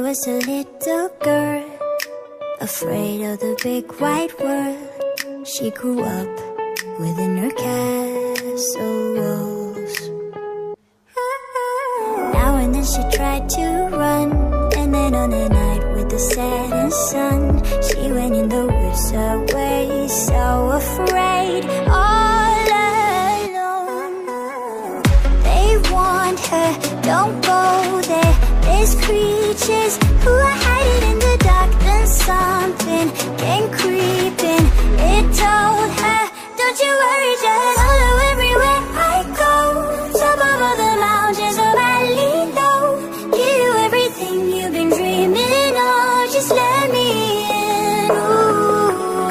was a little girl, afraid of the big white world. She grew up within her castle walls. Now and then she tried to run, and then on a night with the setting sun, she went in the woods away, so afraid, all alone. They warned her, don't go there, there's creatures who are hiding in the dark. Then something came creeping, it told her, don't you worry, just follow everywhere I go. Top of all the mountains, a valley low, give you everything you've been dreaming of. Just let me in. Ooh.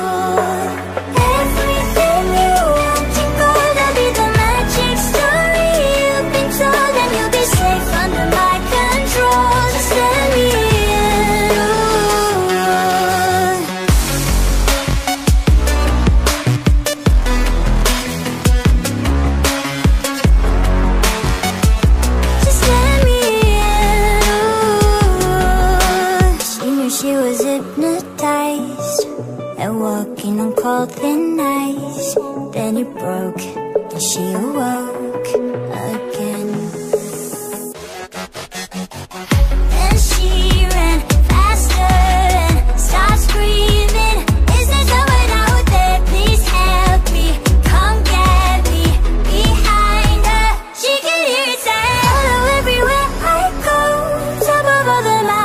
Everything you want to go, that'll be the magic story you've been told, and you'll be safe under my control. Just let me in. She was hypnotized and walking on cold thin ice. Then it broke and she awoke again. Then she ran faster and started screaming, is there someone out there? Please help me, come get me. Behind her, she could hear it say, follow everywhere I go. Top of all the mountains,